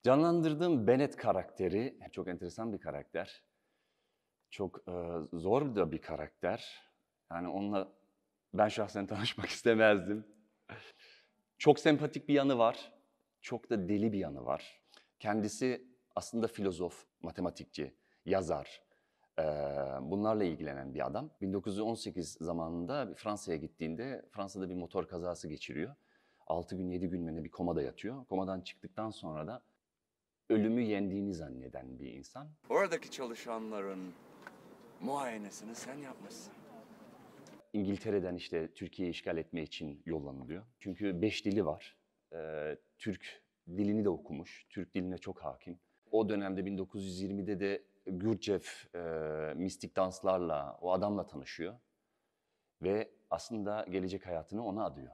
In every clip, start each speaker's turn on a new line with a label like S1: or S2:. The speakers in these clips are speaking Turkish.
S1: Canlandırdığım Bennett karakteri çok enteresan bir karakter. Çok, zor da bir karakter. Yani onunla ben şahsen tanışmak istemezdim. Çok sempatik bir yanı var. Çok da deli bir yanı var. Kendisi aslında filozof, matematikçi, yazar. Bunlarla ilgilenen bir adam. 1918 zamanında Fransa'ya gittiğinde Fransa'da bir motor kazası geçiriyor. 6 gün 7 gün mü ne bir komada yatıyor. Komadan çıktıktan sonra da ölümü yendiğini zanneden bir insan.
S2: Oradaki çalışanların muayenesini sen yapmışsın.
S1: İngiltere'den işte Türkiye'yi işgal etme için yollanılıyor. Çünkü 5 dili var. Türk dilini de okumuş. Türk diline çok hakim. O dönemde 1920'de de Gurdjieff mistik danslarla, o adamla tanışıyor. Ve aslında gelecek hayatını ona adıyor.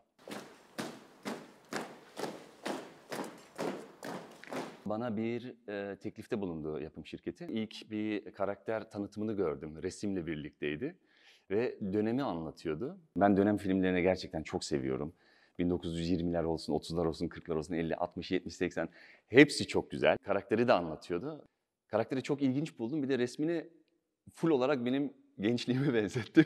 S1: Bana bir teklifte bulundu yapım şirketi. İlk bir karakter tanıtımını gördüm. Resimle birlikteydi ve dönemi anlatıyordu. Ben dönem filmlerini gerçekten çok seviyorum. 1920'ler olsun, 30'lar olsun, 40'lar olsun, 50, 60, 70, 80 hepsi çok güzel. Karakteri de anlatıyordu. Karakteri çok ilginç buldum. Bir de resmini full olarak benim gençliğime benzettim.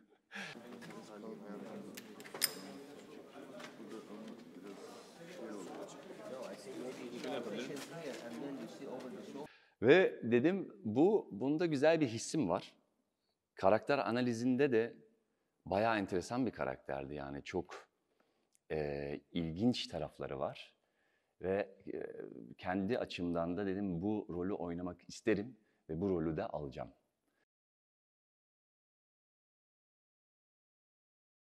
S1: Ve dedim bunda güzel bir hissim var. Karakter analizinde de bayağı enteresan bir karakterdi yani çok ilginç tarafları var. Ve kendi açımdan da dedim bu rolü oynamak isterim ve bu rolü de alacağım.